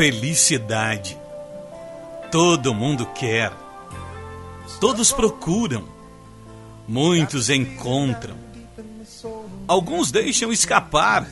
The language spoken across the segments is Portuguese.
Felicidade. Todo mundo quer. Todos procuram. Muitos encontram. Alguns deixam escapar.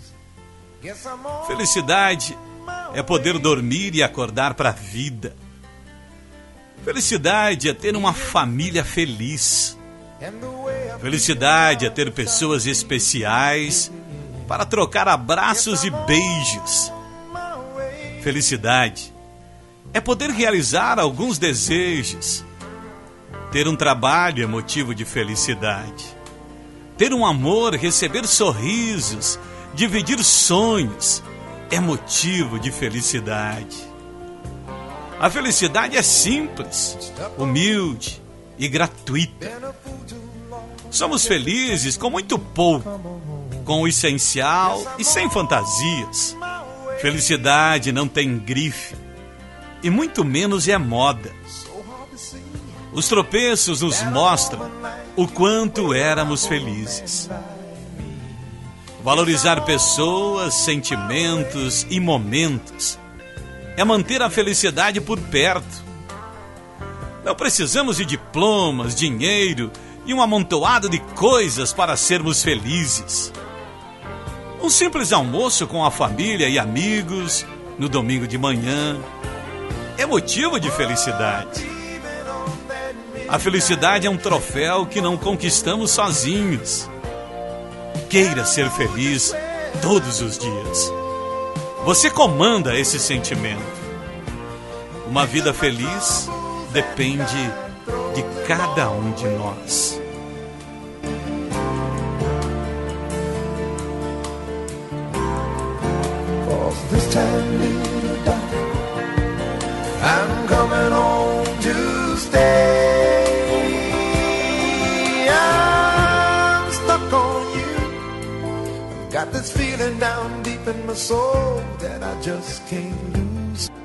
Felicidade é poder dormir e acordar para a vida. Felicidade é ter uma família feliz. Felicidade é ter pessoas especiais para trocar abraços e beijos. Felicidade é poder realizar alguns desejos. Ter um trabalho é motivo de felicidade. Ter um amor, receber sorrisos, dividir sonhos é motivo de felicidade. A felicidade é simples, humilde e gratuita. Somos felizes com muito pouco, com o essencial e sem fantasias. Felicidade não tem grife e muito menos é moda. Os tropeços nos mostram o quanto éramos felizes. Valorizar pessoas, sentimentos e momentos é manter a felicidade por perto. Não precisamos de diplomas, dinheiro e um amontoado de coisas para sermos felizes. Um simples almoço com a família e amigos no domingo de manhã é motivo de felicidade. A felicidade é um troféu que não conquistamos sozinhos. Queira ser feliz todos os dias. Você comanda esse sentimento. Uma vida feliz depende de cada um de nós. This time, little darling, I'm coming home to stay. I'm stuck on you. I've got this feeling down deep in my soul that I just can't lose.